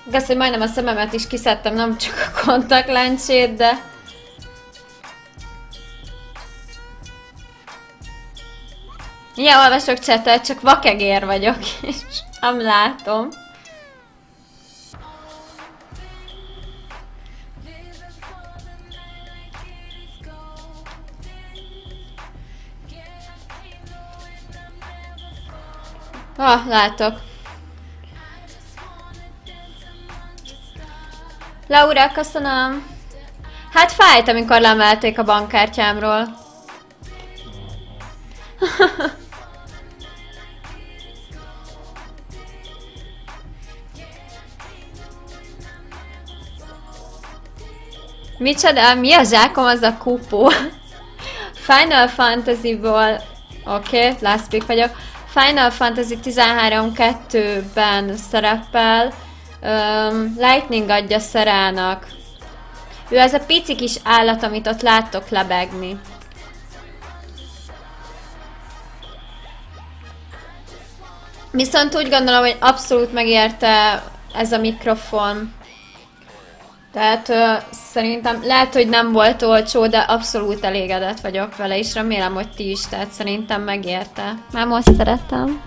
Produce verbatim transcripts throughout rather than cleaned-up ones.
Igaz, hogy majdnem a szememet is kiszedtem, nem csak a kontaktlencsét, de... Ja, olvasok csetet, csak vakegér vagyok, és nem látom. Ah, látok. Laura, köszönöm. Hát fájt, amikor lemelték a bankkártyámról. Micsoda? Mi a zsákom? Az a kupó. Final Fantasy-ból... Oké, okay, last pick vagyok. Final Fantasy tizenhárom kettőben szerepel. Um, Lightning adja Serának. Ő az a pici kis állat, amit ott láttok lebegni. Viszont úgy gondolom, hogy abszolút megérte ez a mikrofon. Tehát uh, szerintem lehet, hogy nem volt olcsó, de abszolút elégedett vagyok vele, és remélem, hogy ti is, tehát szerintem megérte. Már most szeretem.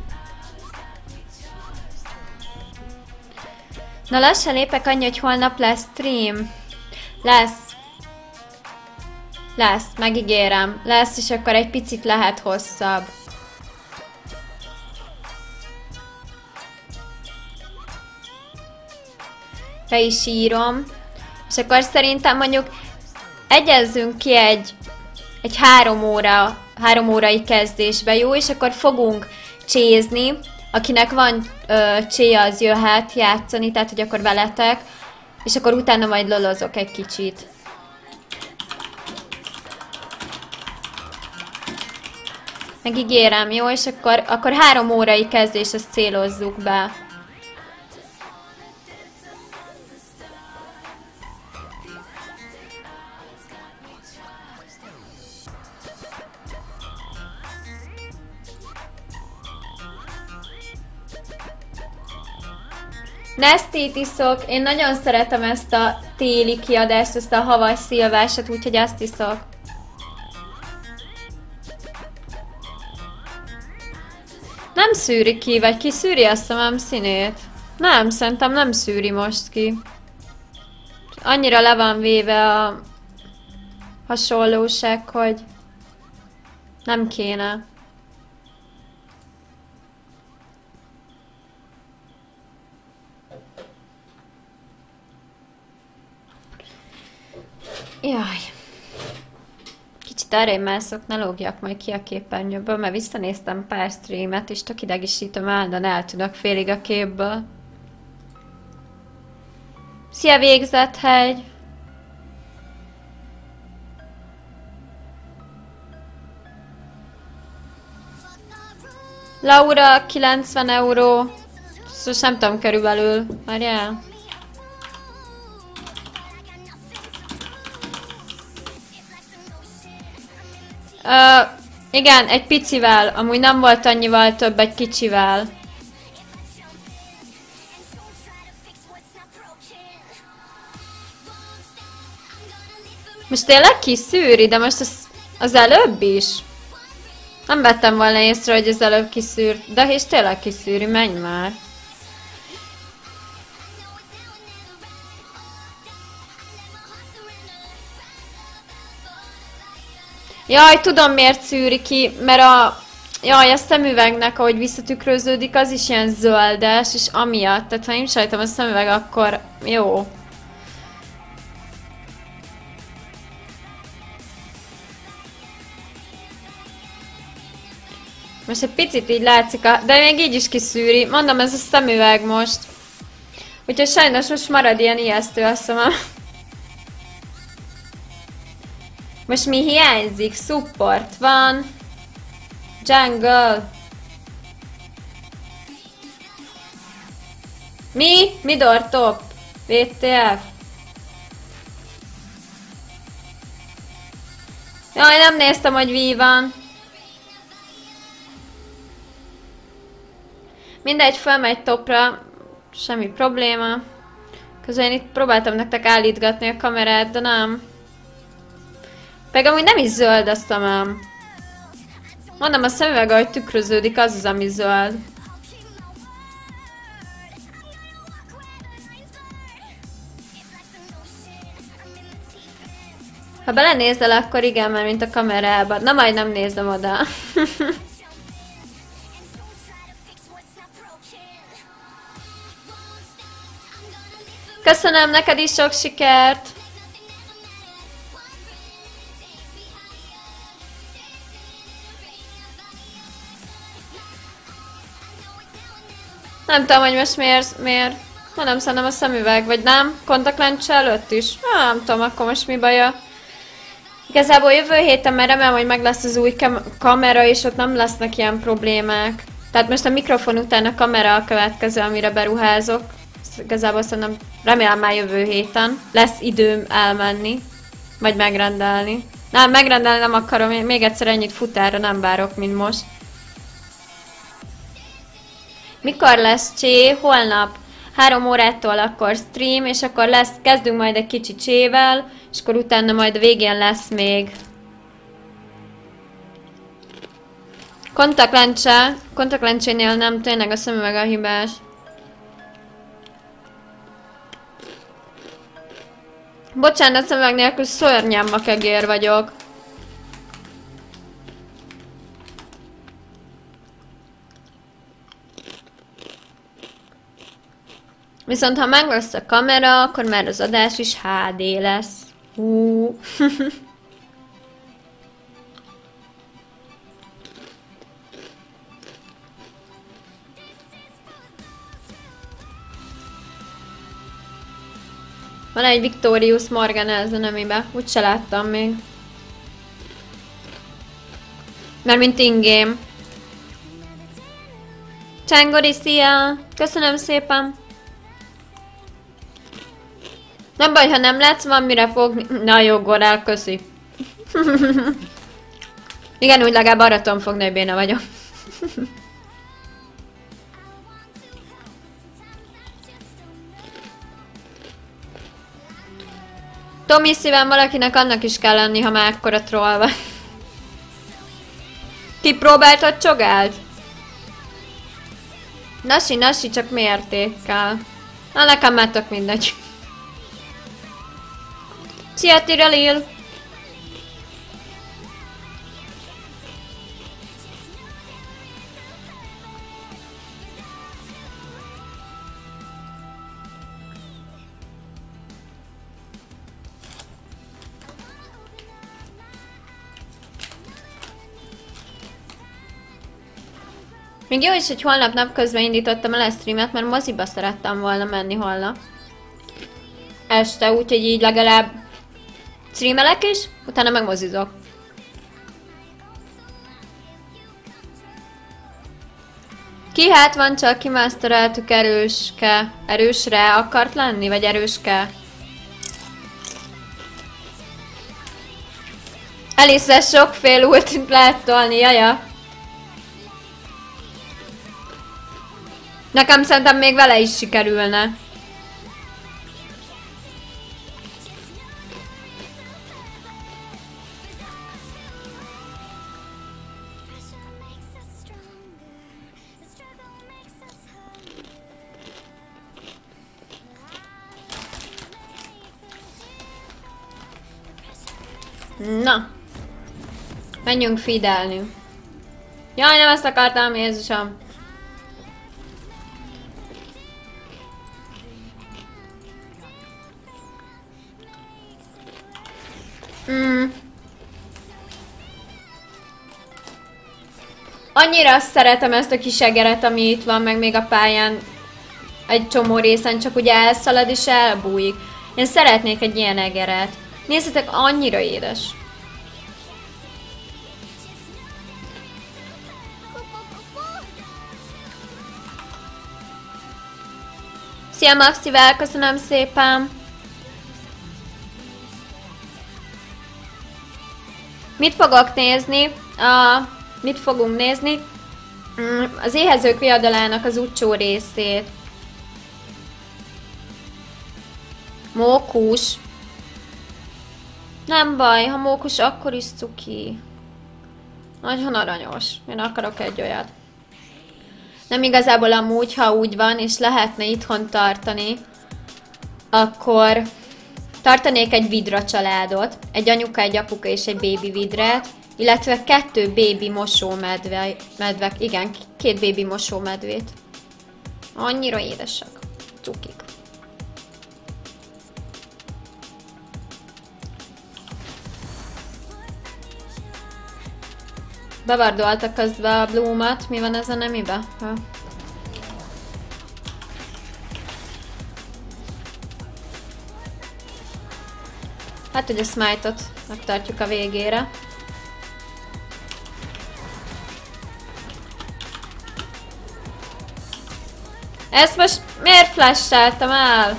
Na lassan lépek annyi, hogy holnap lesz stream. Lesz. Lesz, megígérem. Lesz, és akkor egy picit lehet hosszabb. Be is írom. És akkor szerintem mondjuk egyezzünk ki egy, egy három óra, három órai kezdésbe, jó? És akkor fogunk csézni. Akinek van ö, cséja, az jöhet játszani, tehát hogy akkor veletek. És akkor utána majd lolozok egy kicsit. Megígérem, jó? És akkor, akkor három órai kezdés, ezt célozzuk be. Nestit iszok. Én nagyon szeretem ezt a téli kiadást, ezt a havas szilvásat, úgyhogy azt iszok. Nem szűri ki, vagy ki szűri a szemem színét? Nem, szerintem nem szűri most ki. Annyira le van véve a hasonlóság, hogy nem kéne. Jaj. Kicsit arra mászok, ne lógjak majd ki a képernyőből, mert visszanéztem pár streamet, és tök idegesítem, állandóan eltűnök félig a képből. Szia Végzethegy! Laura, kilencven euró. Szóval nem tudom körülbelül. Várjál. Uh, igen, egy picivel. Amúgy nem volt annyival több, egy kicsivel. Most tényleg kiszűri, de most az, az előbb is. Nem vettem volna észre, hogy az előbb kiszűrt. De és tényleg kiszűri, menj már. Jaj, tudom miért szűri ki, mert a... Jaj, a szemüvegnek, ahogy visszatükröződik, az is ilyen zöldes, és amiatt, tehát ha én sajtom a szemüveg, akkor jó. Most egy picit így látszik, a... de még így is kiszűri. Mondom, ez a szemüveg most. Úgyhogy sajnos most marad ilyen ijesztő a szemem. Most mi hiányzik? Support van. Jungle. Mi? Midor top? vé té ef. Jaj, nem néztem, hogy V van. Mindegy, fölmegy topra. Semmi probléma. Közben én itt próbáltam nektek állítgatni a kamerát, de nem. Pedig amúgy nem is zöld a szemem. Mondom, a szemüveg, ahogy tükröződik, az az, ami zöld. Ha belenézel, akkor igen, mert mint a kamerában. Na majd nem nézem oda. Köszönöm neked is sok sikert! Nem tudom, hogy most miért, miért. Ma nem szerintem a szemüveg, vagy nem? Kontaktlencse előtt is? Ah, nem tudom, akkor most mi baja. Igazából jövő héten, mert remélem, hogy meg lesz az új kamera, és ott nem lesznek ilyen problémák. Tehát most a mikrofon után a kamera a következő, amire beruházok. Igazából szerintem remélem már jövő héten lesz időm elmenni, vagy megrendelni. Nem, megrendelni nem akarom, még egyszer ennyit futárra nem várok, mint most. Mikor lesz csé? Holnap. Három órától akkor stream, és akkor lesz, kezdünk majd egy kicsi csével, és akkor utána majd a végén lesz még kontaktlencse. Kontaktlencsénél nem, tényleg a szemüveg a hibás. Bocsánat, szemüveg nélkül szörnyen makegér vagyok. Viszont ha meg lesz a kamera, akkor már az adás is há dé lesz. Hú. Van egy Victorious Morganells a nemibe, úgyse láttam még. Mert mint in-game. Csangori, szia! Köszönöm szépen! Nem baj, ha nem látsz, van mire fogni. Na jó, Gorál, köszi. Igen, úgy legalább arra tudom fogni, hogy béna vagyok. Tomi, szívem, valakinek annak is kell lenni, ha már ekkora troll vagy. Kipróbáltad csogált? Nasi, nasi, csak mértékkel. Na, nekem már tök mindegy. Szia, Tirelil! Még jó is, hogy holnap napközben indítottam el a streamet, mert moziba szerettem volna menni holnap. Este, úgyhogy így legalább streamelek is, utána megmozizok. Ki hát van, csak kimastereltük erőske. Erősre akart lenni, vagy erőske? Alice sokféle ultit lehet tolni, jaja. Nekem szerintem még vele is sikerülne. Na. Menjünk feedelni. Jaj, nem ezt akartam, Jézusom. Mm. Annyira szeretem ezt a kis egeret, ami itt van, meg még a pályán egy csomó részen, csak ugye elszalad és elbújik. Én szeretnék egy ilyen egeret. Nézzétek, annyira édes. Szia Maxivel, köszönöm szépen! Mit fogok nézni? A, mit fogunk nézni? Az Éhezők viadalának az utcsó részét. Mókus. Nem baj, ha mókus, akkor is cuki. Nagyon aranyos. Én akarok egy olyat. Nem igazából amúgy, ha úgy van, és lehetne itthon tartani, akkor tartanék egy vidra családot, egy anyuka, egy apuka és egy bébi vidret, illetve kettő bébi mosómedve, medvek, igen, két bébi mosómedvét. Annyira édesek. Cukik. Bevardoltak közben a Bloom-at. Mi van ez a nemibe? Ha. Hát, hogy a smite-ot megtartjuk a végére. Ezt most miért flasheltem el?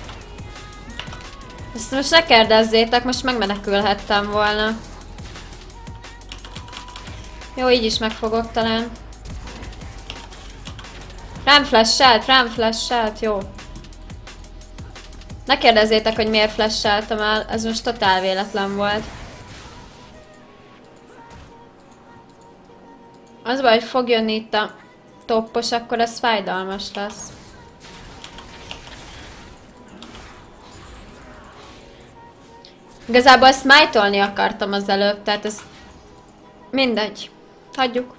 Ezt most ne kérdezzétek, most megmenekülhettem volna. Jó, így is megfogok talán. Rám flashelt, rám flashelt, jó. Ne kérdezzétek, hogy miért flasheltem el, ez most totál véletlen volt. Az baj, hogy fog jönni itt a toppos, akkor ez fájdalmas lesz. Igazából smite-olni akartam az előbb, tehát ez mindegy. Hagyjuk.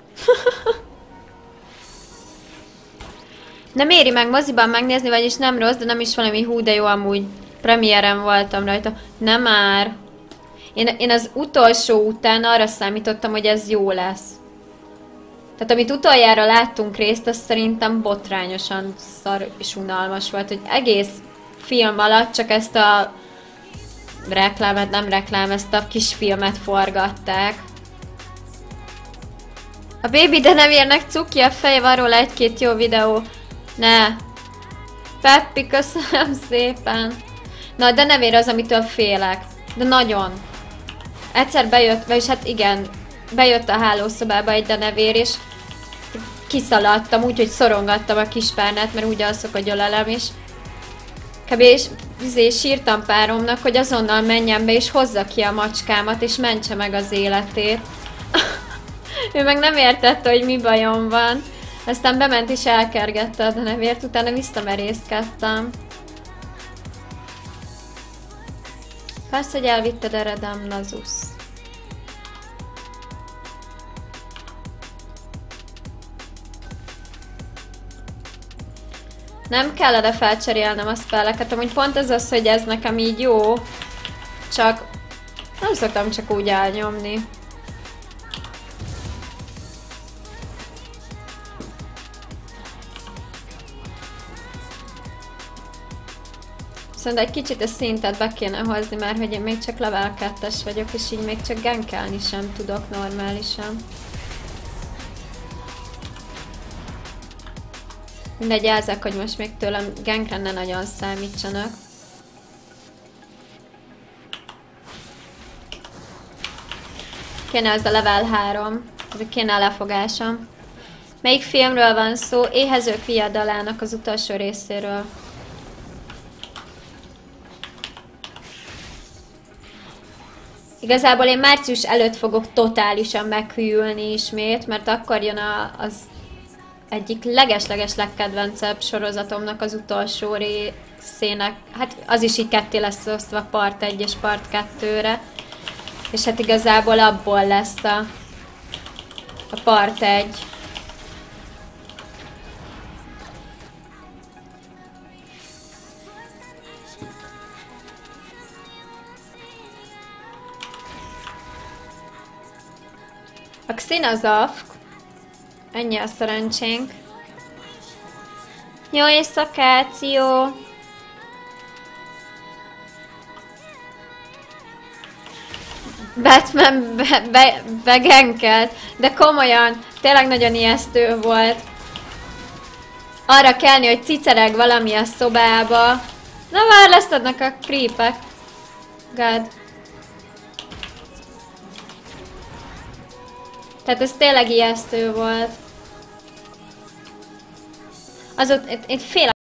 Nem éri meg moziban megnézni, vagyis nem rossz, de nem is valami hú, de jó, amúgy premiéren voltam rajta. Nem már. Én, én az utolsó után arra számítottam, hogy ez jó lesz. Tehát amit utoljára láttunk részt, az szerintem botrányosan szar és unalmas volt, hogy egész film alatt csak ezt a reklámet, nem reklám, ezt a kis filmet forgatták. A Baby de nem érnek cuki a feje, van róla egy-két jó videó. Ne. Peppi, köszönöm szépen. Na, de nevér az, amitől félek. De nagyon. Egyszer bejött, vagyis hát igen, bejött a hálószobába egy denevér, és kiszaladtam, úgyhogy szorongattam a kispárnát, mert úgy alszok, hogy ölelem is. Kb. És izé, sírtam páromnak, hogy azonnal menjen be, és hozza ki a macskámat, és mentse meg az életét. Ő meg nem értette, hogy mi bajom van. Aztán bement és elkergette a denevért, utána visszamerészkedtem. Persze, hogy elvitted eredem, Nazus. Nem kell erre felcserélnem a spelleket, amúgy pont ez az, hogy ez nekem így jó. Csak nem szoktam csak úgy elnyomni. Szóval egy kicsit a szintet be kéne hozni, mert hogy én még csak level kettes vagyok, és így még csak gankelni sem tudok normálisan. Mindegy, jelzek, hogy most még tőlem gankre ne nagyon számítsanak. Kéne ez a level három, kéne a lefogásom. Melyik filmről van szó? Éhezők viadalának az utolsó részéről. Igazából én március előtt fogok totálisan meghűlni ismét, mert akkor jön a, az egyik leges-leges legkedvencebb sorozatomnak az utolsó részének. Hát az is így ketté lesz osztva part egy és part kettőre. És hát igazából abból lesz a, a part egy. A Xenazafk. Ennyi a szerencsénk. Jó éjszakát, jó! Batman be, be, begenkelt, de komolyan, tényleg nagyon ijesztő volt. Arra kelni, hogy cicereg valami a szobába. Na már lesz adnak a creepek. God. Tehát ez tényleg ijesztő volt. Az ott, én félek.